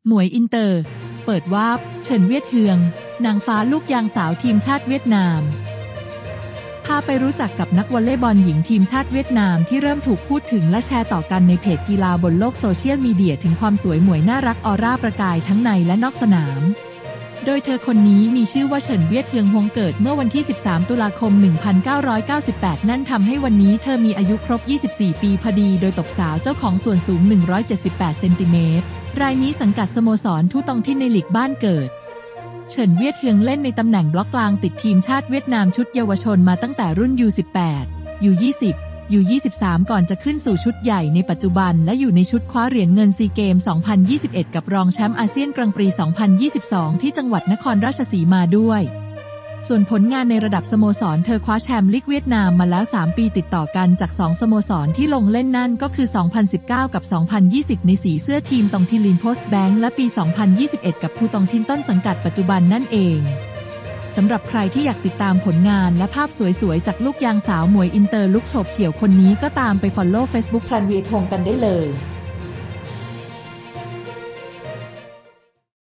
หมวยอินเตอร์เปิดวาบเฉินเวียดเฮืองนางฟ้าลูกยางสาวทีมชาติเวียดนามพาไปรู้จักกับนักวอลเลย์บอลหญิงทีมชาติเวียดนามที่เริ่มถูกพูดถึงและแชร์ต่อกันในเพจกีฬาบนโลกโซเชียลมีเดียถึงความสวยหมวยน่ารักออร่าประกายทั้งในและนอกสนามโดยเธอคนนี้มีชื่อว่าเฉินเวียดเฮืองฮวงเกิดเมื่อวันที่ 13 ตุลาคม 1998 นั่นทำให้วันนี้เธอมีอายุครบ 24 ปีพอดีโดยตบสาวเจ้าของส่วนสูง 178 เซนติเมตรรายนี้สังกัดสโมสรทูตองที่ในลีกบ้านเกิดเฉินเวียดเฮืองเล่นในตำแหน่งบล็อกกลางติดทีมชาติเวียดนามชุดเยาวชนมาตั้งแต่รุ่น U18 U20 U23 ก่อนจะขึ้นสู่ชุดใหญ่ในปัจจุบันและอยู่ในชุดคว้าเหรียญเงินซีเกม 2021 กับรองแชมป์อาเซียนกรังปรี 2022 ที่จังหวัดนครราชสีมาด้วยส่วนผลงานในระดับสโมสรเธอคว้าแชมป์ลีกเวียดนามมาแล้ว 3 ปีติดต่อกันจาก 2 สโมสรที่ลงเล่นนั่นก็คือ 2019 กับ 2020 ในสีเสื้อทีมตองทินลินโพสต์แบงค์และปี 2021 กับทูตองทินต้นสังกัดปัจจุบันนั่นเองสำหรับใครที่อยากติดตามผลงานและภาพสวยๆจากลูกยางสาวหมวยอินเตอร์ลุคโฉบเฉี่ยวคนนี้ก็ตามไป follow Facebook พลันเวียทงกันได้เลย